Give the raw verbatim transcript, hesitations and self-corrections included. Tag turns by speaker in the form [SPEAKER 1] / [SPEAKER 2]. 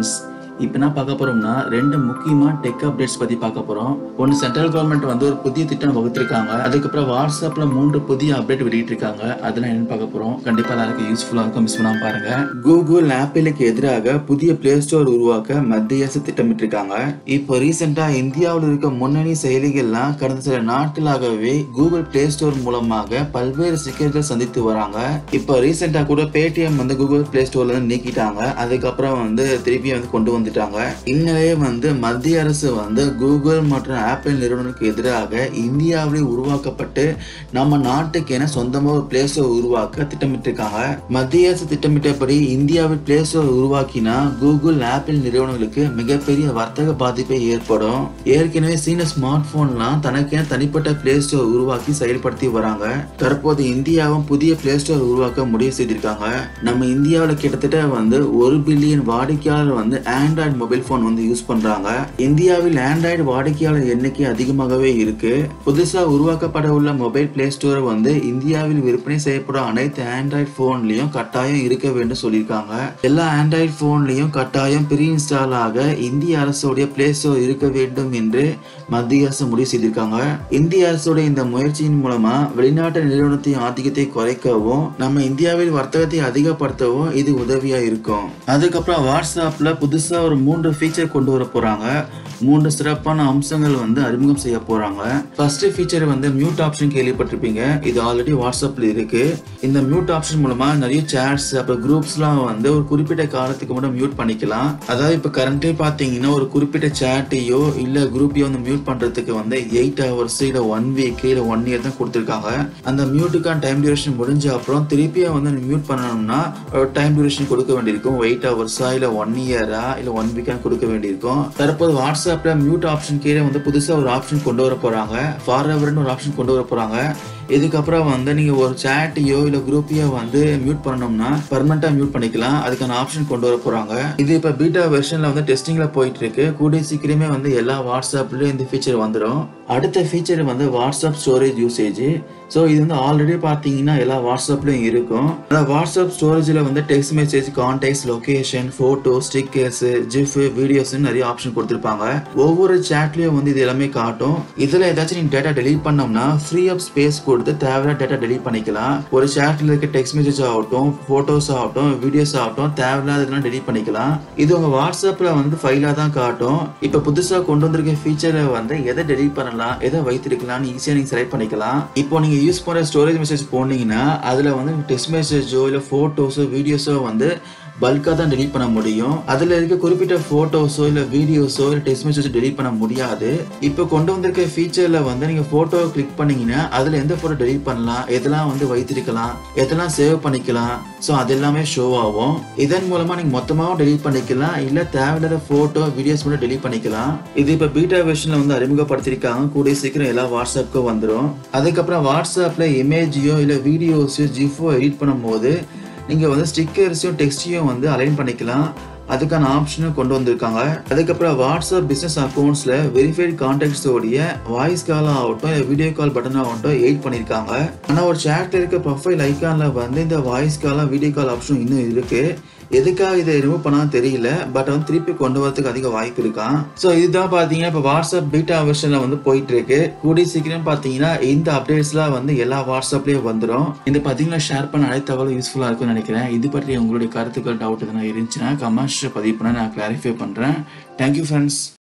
[SPEAKER 1] Friends, இப்போ என்ன பார்க்க போறோம்னா ரெண்டு முக்கியமான டெக் அப்டேட்ஸ் பத்தி பார்க்க போறோம். ஒன்னு சென்ட்ரல் கவர்மெண்ட் வந்து ஒரு புதிய திட்டம் வகுத்திருக்காங்க. அதுக்கப்புறம் வாட்ஸ்அப்ல மூன்று புதிய அப்டேட் வெளியிட்டிருக்காங்க. அதெல்லாம் என்னன்னு பார்க்க போறோம். கண்டிப்பா எல்லாருக்கும் யூஸ்ஃபுல்லா இருக்கும். மிஸ் பண்ணாம பாருங்க. கூகுள் ஆப்பிளுக்கு எதிராக புதிய பிளே ஸ்டோர் உருவாக்க மத்திய அரசு திட்டமிட்டிருக்காங்க. இப்போ ரீசெண்டா இந்தியாவில் இருக்க முன்னணி செயலிகள்லாம் கடந்த சில நாட்களாகவே கூகுள் பிளே ஸ்டோர் மூலமாக பல்வேறு சிக்கல்கள் சந்தித்து வராங்க. இப்போ ரீசெண்டா கூட பேடிஎம் வந்து கூகுள் பிளே ஸ்டோர்ல இருந்து நீக்கிட்டாங்க. அதுக்கப்புறம் வந்து திருப்பி வந்து கொண்டு வந்து இந்நிலையே வந்து மத்திய அரசு வந்து கூகுள் மற்றும் ஆப்பிள் நிறுவனங்களுக்கு எதிராக இந்தியாவிலே உருவாக்கப்பட்டு நம்ம நாட்டுக்கு என சொந்தமாக ஒரு பிளே ஸ்டோர் உருவாக்க திட்டமிட்டிருக்காங்க. மத்திய அரசு திட்டமிட்டபடி இந்தியாவில் பிளே ஸ்டோர் உருவாக்கினா கூகுள் ஆப்பிள் நிறுவனங்களுக்கு மிகப்பெரிய வர்த்தக பாதிப்பை ஏற்படும். ஏற்கனவே சீன ஸ்மார்ட் போன்லாம் தனக்கென தனிப்பட்ட பிளே ஸ்டோர் உருவாக்கி செயல்படுத்தி வராங்க. தற்போது இந்தியாவும் புதிய பிளே ஸ்டோர் உருவாக்க முடிவு செய்திருக்காங்க. நம்ம இந்தியாவில் கிட்டத்தட்ட வந்து ஒரு பில்லியன் வாடிக்கையாளர் வந்து ஆண்ட்ராய்டு மொபைல் போன் வந்து யூஸ் பண்றாங்க. இந்தியாவில் ஆண்ட்ராய்டு வாடிக்கையாளர் எண்ணிக்கை அதிகமாகவே இருக்கு. புதுசா உருவாக்கப்பட உள்ள மொபைல் பிளே ஸ்டோர் வந்து இந்தியாவில் விற்பனை செய்யப்படும் அனைத்து ஆண்ட்ராய்டு போன்லயும் கட்டாயம் இருக்க வேண்டும் சொல்லியிருக்காங்க. எல்லா ஆண்ட்ராய்டு போன்லயும் கட்டாயம் ப்ரீ இன்ஸ்டால் ஆக இந்திய அரசுடைய பிளே ஸ்டோர் இருக்க வேண்டும் என்று மத்திய அரசு முடிவு செய்திருக்காங்க. இந்திய அரசுடைய இந்த முயற்சியின் மூலமா வெளிநாட்டு நிறுவனத்தின் ஆதிக்கத்தை குறைக்கவும் நம்ம இந்தியாவில் வர்த்தகத்தை அதிகப்படுத்தவும் இது உதவியா இருக்கும். அதுக்கப்புறம் வாட்ஸ்அப்ல புதுசா ஒரு மூன்று ஃபீச்சர் கொண்டு வர போறாங்க. மூன்று சிறப்பான அம்சங்கள் வந்து அறிமுகம் செய்ய போறாங்க. ஃபர்ஸ்ட் ஃபீச்சர் வந்து மியூட் ஆப்ஷன் கேள்விப்பட்டிருப்பீங்க. இது ஆல்ரெடி வாட்ஸ்அப்ல இருக்கு. இந்த மியூட் ஆப்ஷன் மூலமா நிறைய சாட்ஸ் அப்புறம் குரூப்ஸ்லாம் வந்து ஒரு குறிப்பிட்ட காலத்துக்கு மட்டும் மியூட் பண்ணிக்கலாம். அதாவது இப்ப கரண்டே பாத்தீங்கன்னா ஒரு குறிப்பிட்ட சாட்டையோ இல்ல குரூப்பையோ வந்து மியூட் பண்றதுக்கு வந்து எயிட் ஹவர்ஸ் இல்ல ஒன் வீக் இல்ல ஒன் இயர் தான் கொடுத்திருக்காங்க. அந்த மியூட்டுக்கான டைம் டியூரேஷன் முடிஞ்ச அப்புறம் திருப்பியும் வந்து மியூட் பண்ணணும்னா டைம் டியூரேஷன் கொடுக்க வேண்டியிருக்கும். எயிட் ஹவர்ஸா இல்ல ஒன் இயரா இல்ல ஒன் வீக்கா கொடுக்க வேண்டியிருக்கும். தற்போது வாட்ஸ்அப்ல மியூட் ஆப்ஷன் கீழே வந்து புதுசா ஒரு ஆப்ஷன் கொண்டு வர போறாங்க. ஃபார்எவர்னு ஒரு ஆப்ஷன் கொண்டு வர போறாங்க. இதுக்கப்புறம் வந்து நீங்க ஒரு சாட்டையோ இல்ல குரூப்பையோ வந்து மியூட் பண்ணணும்னா பர்மனண்டா மியூட் பண்ணிக்கலாம். அதுக்கான ஆப்ஷன் கொண்டு வர போறாங்க. இது இப்ப பீட்டா வெர்ஷன்ல வந்து டெஸ்டிங்ல போயிட்டு இருக்கு. கூடிய சீக்கிரமே வந்து எல்லா வாட்ஸ்அப்லயும் இந்த ஃபீச்சர் வந்துடும். அடுத்த ஃபீச்சர் வந்து வாட்ஸ்அப் ஸ்டோரேஜ் யூசேஜ். ஸோ இது வந்து ஆல்ரெடி பார்த்தீங்கன்னா எல்லா வாட்ஸ்அப்லையும் இருக்கும். அதாவது வாட்ஸ்அப் ஸ்டோரேஜில் வந்து text message, contacts, location, photo, stickers, gif, videos நிறைய ஆப்ஷன் கொடுத்துருப்பாங்க. ஒவ்வொரு சாட்லையும் வந்து இது எல்லாமே காட்டும். இதில் ஏதாச்சும் நீங்கள் டேட்டா டெலீட் பண்ணோம்னா ஃப்ரீ ஆஃப் ஸ்பேஸ் கொடுத்து தேவையான டேட்டா டெலீட் பண்ணிக்கலாம். ஒரு சாட்டில் இருக்க டெக்ஸ்ட் மெசேஜ் ஆகட்டும், ஃபோட்டோஸ் ஆகட்டும், வீடியோஸ் ஆகட்டும், தேவையில்லாததெல்லாம் டெலீட் பண்ணிக்கலாம். இது உங்கள் வாட்ஸ்அப்பில் வந்து ஃபைலாக தான் காட்டும். இப்போ புதுசாக கொண்டு வந்திருக்க ஃபீச்சரை வந்து எதை டெலீட் பண்ணலாம், எதை வைத்திருக்கலாம்னு ஈஸியாக நீங்கள் செலக்ட் பண்ணிக்கலாம். இப்போ நீங்கள் யூஸ் பண்ணுற ஸ்டோரேஜ் மெசேஜ் போனீங்கன்னா அதில் வந்து டெக்ஸ்ட் மெசேஜோ இல்லை ஃபோட்டோஸோ வீடியோஸோ வந்து பல்காக தான் டெலீட் பண்ண முடியும். அதில் இருக்க குறிப்பிட்ட ஃபோட்டோஸோ இல்லை வீடியோஸோ இல்லை டெக்ஸ்ட் மெசேஜோ டெலீட் பண்ண முடியாது. இப்போ கொண்டு வந்திருக்க ஃபீச்சரில் வந்து நீங்கள் ஃபோட்டோ கிளிக் பண்ணீங்கன்னா அதில் எந்த ஃபோட்டோ டெலீட் பண்ணலாம், எதெல்லாம் வந்து வைத்திருக்கலாம், எதெல்லாம் சேவ் பண்ணிக்கலாம், ஸோ அது எல்லாமே ஷோ ஆகும். இதன் மூலமாக நீங்கள் மொத்தமாகவும் டெலீட் பண்ணிக்கலாம், இல்லை தேவையில்லாத ஃபோட்டோ வீடியோஸ் மட்டும் டெலீட் பண்ணிக்கலாம். இது இப்போ பீட்டா வெர்ஷனில் வந்து அறிமுகப்படுத்திருக்காங்க. கூடிய சீக்கிரம் எல்லா வாட்ஸ்அப்புக்கும் வந்துடும். அதுக்கப்புறம் வாட்ஸ்அப்பில் இமேஜையோ இல்லை வீடியோஸையோ ஜிஃபோ எடிட் பண்ணும்போது நீங்கள் வந்து ஸ்டிக்கர்ஸையும் டெக்ஸ்டையும் வந்து அலைன் பண்ணிக்கலாம். அதுக்கான ஆப்ஷனும் கொண்டு வந்திருக்காங்க. அதுக்கப்புறம் வாட்ஸ்அப் பிசினஸ் அக்கௌண்ட்ஸ்ல வெரிஃபைட் கான்டாக்ட்ஸோடைய வாய்ஸ் கால் ஆகட்டும் இல்லை வீடியோ கால் பட்டன் ஆகட்டும் எடிட் பண்ணியிருக்காங்க. ஆனால் ஒரு சாட்ல இருக்க ப்ரொஃபைல் ஐக்கான்ல வந்து இந்த voice call video call option இன்னும் இருக்கு. எதுக்காக இதை ரிமூவ் பண்ணா தெரியல. பட் வந்து திருப்பி கொண்டு வரதுக்கு அதிக வாய்ப்பு இருக்கான். ஸோ இதுதான் பார்த்தீங்கன்னா இப்போ வாட்ஸ்அப் பீட்டா வெர்ஷன்ல வந்து போயிட்டு இருக்கு. கூடிய சீக்கிரம் பார்த்தீங்கன்னா இந்த அப்டேட்ஸ்லாம் வந்து எல்லா வாட்ஸ்அப்லயும் வந்துடும். இந்த பார்த்தீங்கன்னா ஷேர் பண்ண அனைத்து தகவலும் யூஸ்ஃபுல்லாக இருக்கும்னு நினைக்கிறேன். இது பற்றி உங்களுடைய கருத்துக்கள், டவுட் எதனா இருந்துச்சுன்னா கமெண்ட்ஸ் பதிவு பண்ண நான் கிளாரிஃபை பண்றேன். Thank you friends.